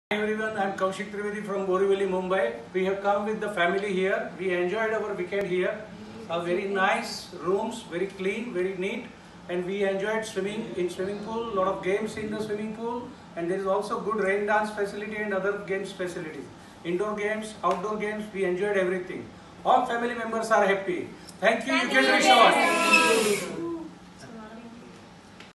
Hi everyone, I am Kaushik Trivedi from Borivali, Mumbai. We have come with the family here. We enjoyed our weekend here. Very nice rooms, very clean, very neat, and we enjoyed swimming in swimming pool. Lot of games in the swimming pool, and there is also good rain dance facility and other games facilities. Indoor games, outdoor games, we enjoyed everything. All family members are happy. Thank you. You can reach out.